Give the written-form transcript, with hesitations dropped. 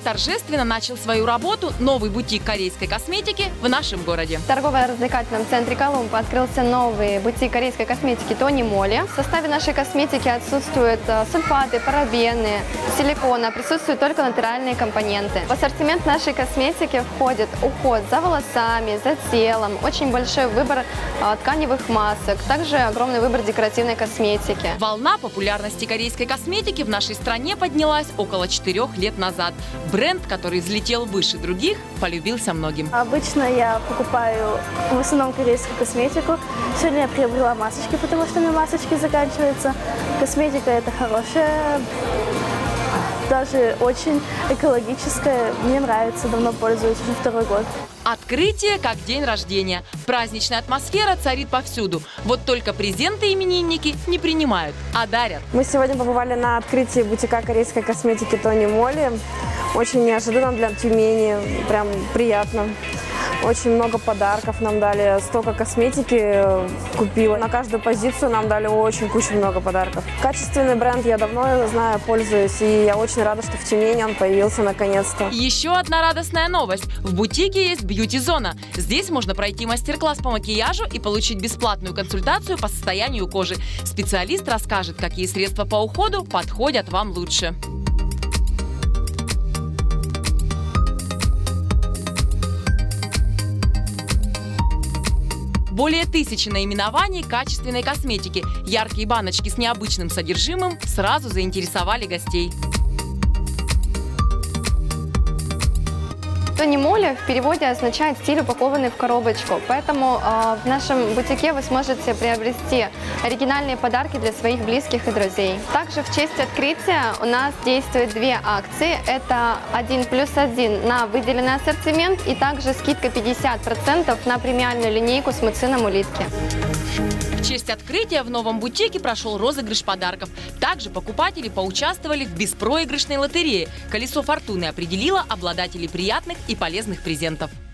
торжественно начал свою работу новый бутик корейской косметики в нашем городе. В торгово-развлекательном центре Колумб открылся новый бутик корейской косметики Тони Моли. В составе нашей косметики отсутствуют сульфаты, парабены, силикона, присутствуют только натуральные компоненты. В ассортимент нашей косметики входит уход за волосами, за телом, очень большой выбор тканевых масок, также огромный выбор декоративной косметики. Волна популярности корейской косметики в нашей стране поднялась около 4 лет назад. Бренд, который взлетел выше других, полюбился многим. Обычно я покупаю в основном корейскую косметику. Сегодня я приобрела масочки, потому что у меня масочки заканчиваются. Косметика это хорошая, даже очень экологическая. Мне нравится, давно пользуюсь, уже 2-й год. Открытие как день рождения. Праздничная атмосфера царит повсюду. Вот только презенты именинники не принимают, а дарят. Мы сегодня побывали на открытии бутика корейской косметики Тони Моли. Очень неожиданно для Тюмени, прям приятно. Очень много подарков нам дали, столько косметики купила. На каждую позицию нам дали очень много подарков. Качественный бренд я давно знаю, пользуюсь, и я очень рада, что в Тюмени он появился наконец-то. Еще одна радостная новость. В бутике есть бьюти-зона. Здесь можно пройти мастер-класс по макияжу и получить бесплатную консультацию по состоянию кожи. Специалист расскажет, какие средства по уходу подходят вам лучше. Более 1000 наименований качественной косметики. Яркие баночки с необычным содержимым сразу заинтересовали гостей. Тони Моли в переводе означает «стиль, упакованный в коробочку». Поэтому в нашем бутике вы сможете приобрести оригинальные подарки для своих близких и друзей. Также в честь открытия у нас действуют 2 акции. Это 1+1 на выделенный ассортимент и также скидка 50% на премиальную линейку с муцином улитки. В честь открытия в новом бутике прошел розыгрыш подарков. Также покупатели поучаствовали в беспроигрышной лотерее. Колесо фортуны определило обладателей приятных и полезных презентов.